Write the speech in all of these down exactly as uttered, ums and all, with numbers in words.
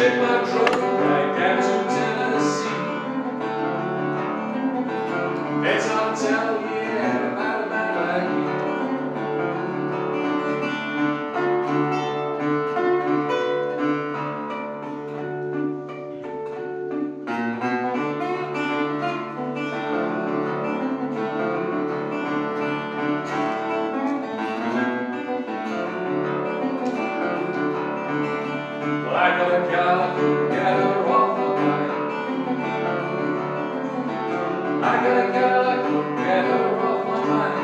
take my truck right down to Tennessee. It's on town, yeah, about a man like you. Well, I got a gal I couldn't get her off my mind. I got a gal I couldn't get her off my mind.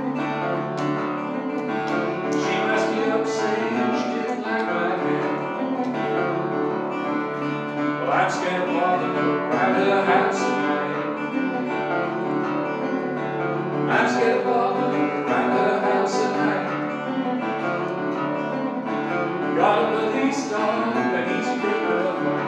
She messed me up saying she didn't like my hair. Well, I'm scared of falling around her house tonight. I'm scared of falling around her house tonight. Got a police dog that needs to bring her home.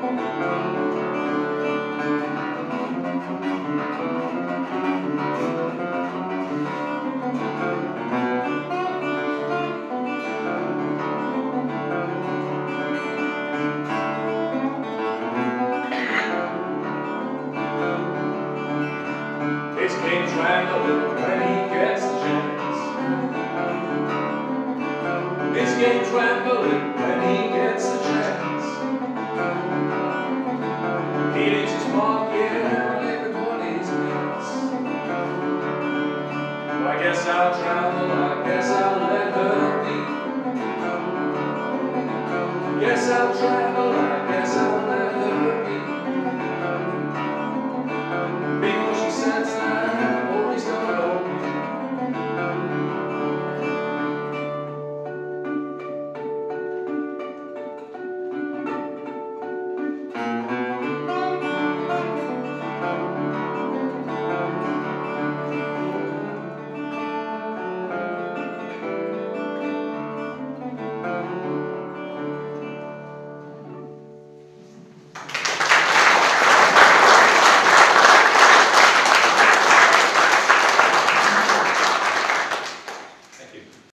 This game's rambling when he gets the chance. This game's rambling when he gets the chance. He leaves his mark, yeah, on everybody's pants. Well, I guess I'll travel, I guess I'll let her be. Guess I'll travel, I